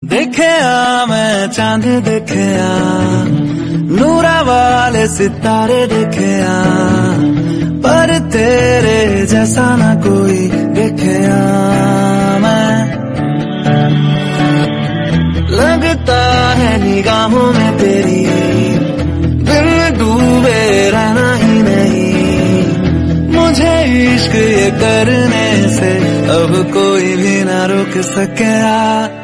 देखे मैं चांद देखे नूरा वाले सितारे देखे पर तेरे जैसा ना कोई देखे मैं। लगता है निगाहों में तेरी बिन डूबे रहना ही नहीं। मुझे इश्क ये करने से अब कोई भी ना रोक सके।